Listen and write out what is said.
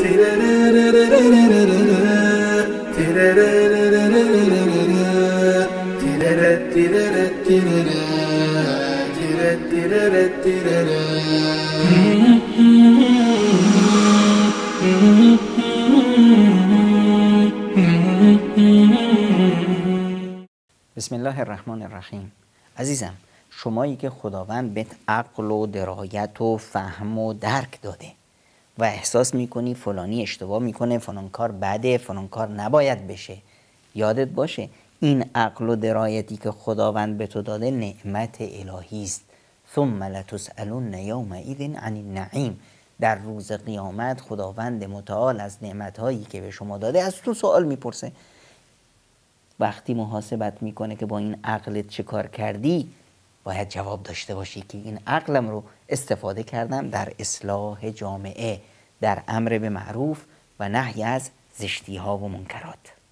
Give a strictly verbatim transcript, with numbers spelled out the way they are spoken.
بسم الله الرحمن الرحیم. عزیزم، شمایی که خداوند بهت عقل و درایت و فهم و درک داده و احساس میکنی فلانی اشتباه میکنه، فلان کار بده، فلان کار نباید بشه، یادت باشه این عقل و درایتی که خداوند به تو داده نعمت الهی است. ثم لتسألن یومئذ عن النعیم. در روز قیامت خداوند متعال از نعمتهایی که به شما داده از تو سوال میپرسه. وقتی محاسبت میکنه که با این عقلت چه کار کردی، باید جواب داشته باشی که این عقلم رو استفاده کردم در اصلاح جامعه، در امر به معروف و نهی از زشتی ها و منکرات.